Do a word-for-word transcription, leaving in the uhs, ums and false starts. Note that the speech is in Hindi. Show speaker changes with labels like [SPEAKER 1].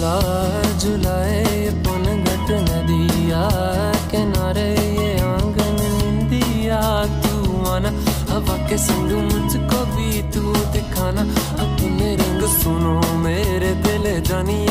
[SPEAKER 1] झूला झुलाए ये पुनगट नदिया किनारे ये आंगन निंदिया। तू आना हवा के संग मुझको भी तू दिखाना अपने रंग, सुनो मेरे दिल जानिए